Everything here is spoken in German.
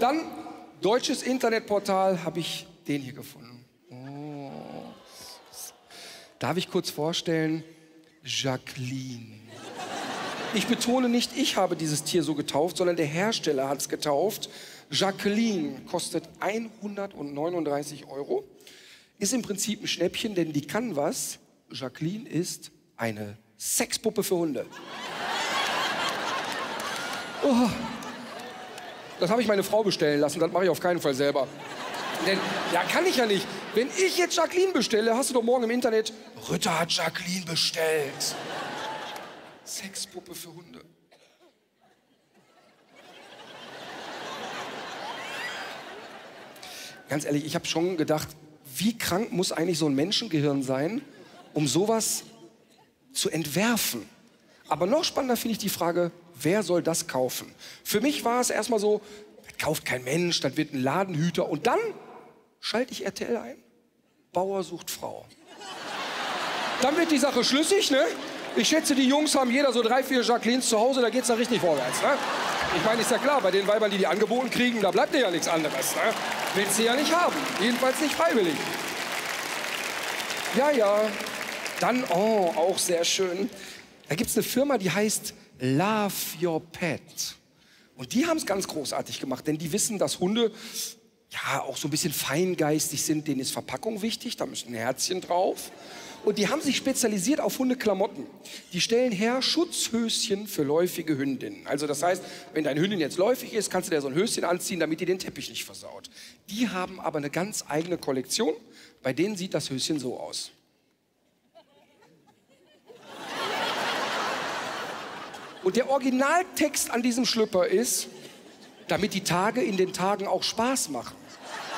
Dann, deutsches Internetportal, habe ich den hier gefunden. Oh. Darf ich kurz vorstellen? Jacqueline. Ich betone nicht, ich habe dieses Tier so getauft, sondern der Hersteller hat es getauft. Jacqueline kostet 139 €. Ist im Prinzip ein Schnäppchen, denn die kann was. Jacqueline ist eine Sexpuppe für Hunde. Oh. Das habe ich meine Frau bestellen lassen, das mache ich auf keinen Fall selber. Denn, ja, kann ich ja nicht. Wenn ich jetzt Jacqueline bestelle, hast du doch morgen im Internet, Rütter hat Jacqueline bestellt. Sexpuppe für Hunde. Ganz ehrlich, ich habe schon gedacht, wie krank muss eigentlich so ein Menschengehirn sein, um sowas zu entwerfen? Aber noch spannender finde ich die Frage, wer soll das kaufen? Für mich war es erstmal so, das kauft kein Mensch, das wird ein Ladenhüter. Und dann schalte ich RTL ein. Bauer sucht Frau. Dann wird die Sache schlüssig, ne? Ich schätze, die Jungs haben jeder so 3, 4 Jacquelines zu Hause, da geht's da richtig vorwärts, ne? Ich meine, ist ja klar, bei den Weibern, die angeboten kriegen, da bleibt dir ja nichts anderes, ne? Willst du ja nicht haben, jedenfalls nicht freiwillig. Ja, ja. Dann, oh, auch sehr schön. Da gibt's eine Firma, die heißt Love Your Pet. Und die haben es ganz großartig gemacht, denn die wissen, dass Hunde ja auch so ein bisschen feingeistig sind. Denen ist Verpackung wichtig, da müssen Herzchen drauf. Und die haben sich spezialisiert auf Hundeklamotten. Die stellen her Schutzhöschen für läufige Hündinnen. Also das heißt, wenn deine Hündin jetzt läufig ist, kannst du dir so ein Höschen anziehen, damit die den Teppich nicht versaut. Die haben aber eine ganz eigene Kollektion. Bei denen sieht das Höschen so aus. Und der Originaltext an diesem Schlüpper ist, damit die Tage in den Tagen auch Spaß machen.